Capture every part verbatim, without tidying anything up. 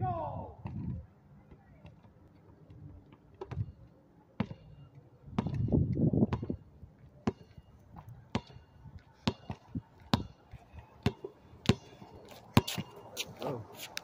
Go! Oh.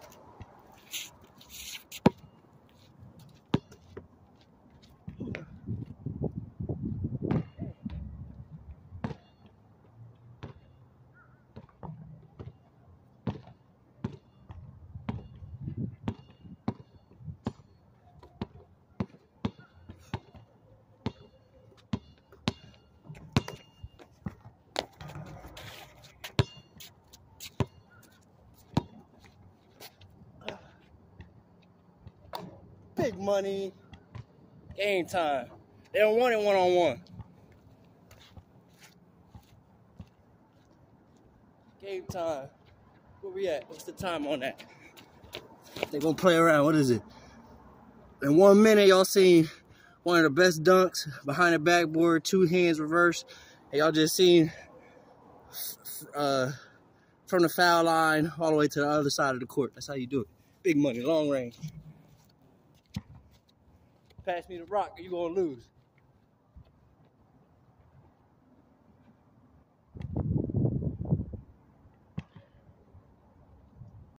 Big money. Game time. They don't want it one-on-one. Game time. Where we at? What's the time on that? They gonna play around. What is it? In one minute, y'all seen one of the best dunks behind the backboard, two hands reverse. And y'all just seen uh, from the foul line all the way to the other side of the court. That's how you do it. Big money, long range. Pass me the rock or you gonna lose.